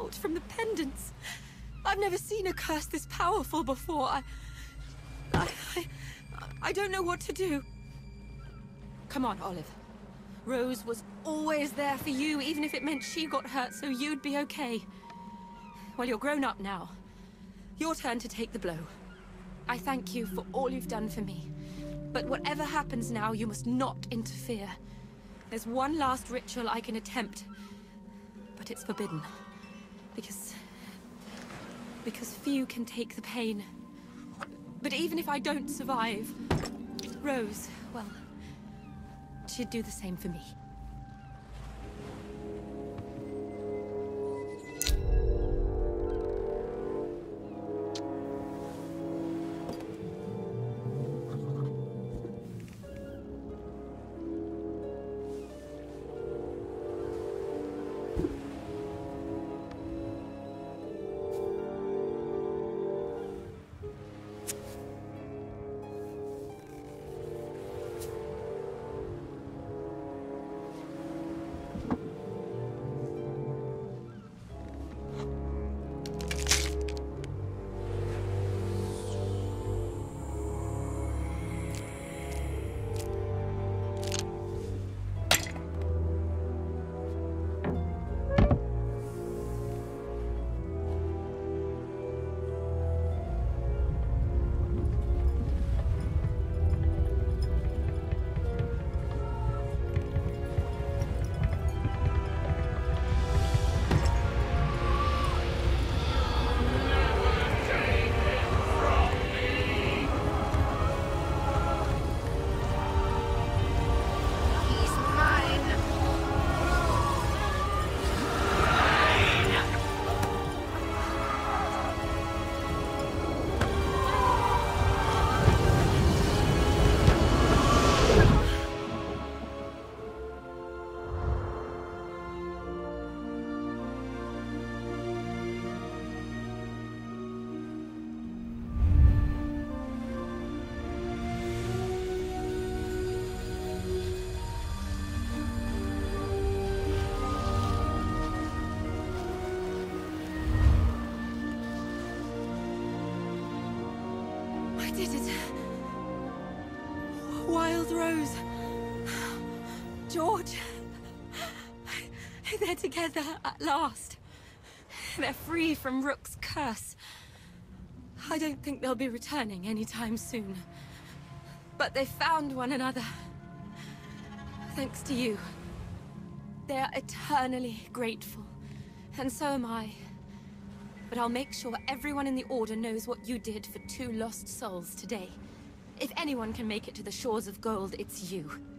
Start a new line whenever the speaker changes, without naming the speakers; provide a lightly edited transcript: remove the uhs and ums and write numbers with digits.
out from the pendants. I've never seen a curse this powerful before. I don't know what to do. Come on, Olive. Rose was always there for you, even if it meant she got hurt so you'd be okay. Well, you're grown up now. Your turn to take the blow. I thank you for all you've done for me. But whatever happens now, you must not interfere. There's one last ritual I can attempt, but it's forbidden. Because few can take the pain. But even if I don't survive, Rose, well, she'd do the same for me. I did it. Wild Rose. George. They're together at last. They're free from Rook's curse. I don't think they'll be returning anytime soon. But they found one another. Thanks to you. They're eternally grateful. And so am I. But I'll make sure everyone in the Order knows what you did for two lost souls today. If anyone can make it to the shores of gold, it's you.